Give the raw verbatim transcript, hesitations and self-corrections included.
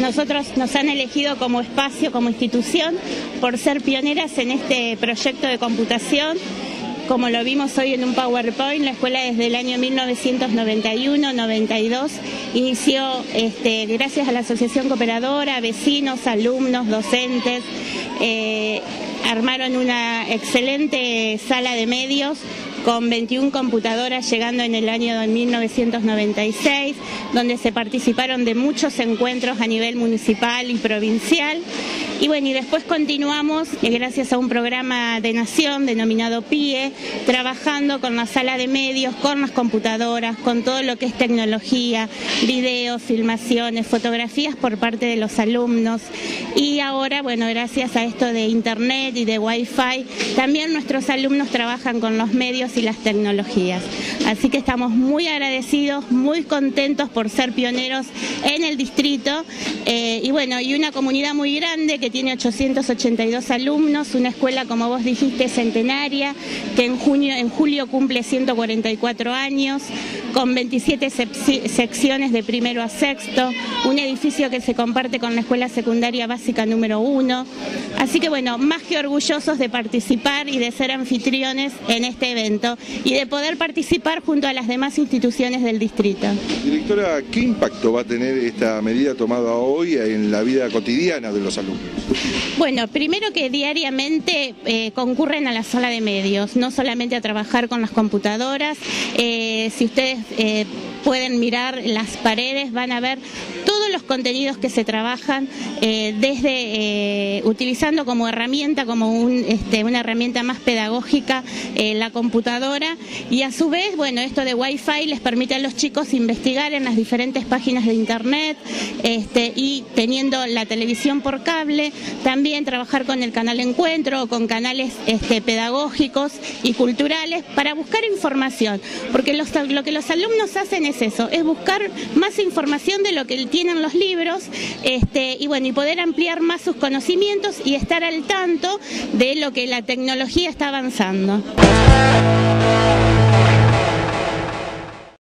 nosotros nos han elegido como espacio, como institución, por ser pioneras en este proyecto de computación. Como lo vimos hoy en un PowerPoint, la escuela desde el año mil novecientos noventa y uno noventa y dos inició, este, gracias a la Asociación Cooperadora, vecinos, alumnos, docentes, eh, armaron una excelente sala de medios con veintiuna computadoras llegando en el año de mil novecientos noventa y seis, donde se participaron de muchos encuentros a nivel municipal y provincial. Y bueno, y después continuamos, eh, gracias a un programa de Nación denominado P I E, trabajando con la sala de medios, con las computadoras, con todo lo que es tecnología, videos, filmaciones, fotografías por parte de los alumnos. Y ahora, bueno, gracias a esto de Internet y de Wi-Fi, también nuestros alumnos trabajan con los medios y las tecnologías. Así que estamos muy agradecidos, muy contentos por ser pioneros en el distrito, eh, y bueno, y una comunidad muy grande que tiene ochocientos ochenta y dos alumnos, una escuela, como vos dijiste, centenaria, que en junio, en julio cumple ciento cuarenta y cuatro años, con veintisiete secciones de primero a sexto, un edificio que se comparte con la escuela secundaria básica número uno. Así que bueno, más que orgullosos de participar y de ser anfitriones en este evento y de poder participar junto a las demás instituciones del distrito. Directora, ¿qué impacto va a tener esta medida tomada hoy en la vida cotidiana de los alumnos? Bueno, primero que diariamente eh, concurren a la sala de medios, no solamente a trabajar con las computadoras. Eh, si ustedes eh, pueden mirar las paredes, van a ver todos los contenidos que se trabajan, eh, desde eh, utilizando como herramienta, como un, este, una herramienta más pedagógica, eh, la computadora, y a su vez, bueno, esto de Wi-Fi les permite a los chicos investigar en las diferentes páginas de Internet, este, y teniendo la televisión por cable, también trabajar con el canal Encuentro o con canales este, pedagógicos y culturales para buscar información, porque los, lo que los alumnos hacen es eso, es buscar más información de lo que tienen los libros, este, y bueno, y poder ampliar más sus conocimientos y estar al tanto de lo que la tecnología está avanzando.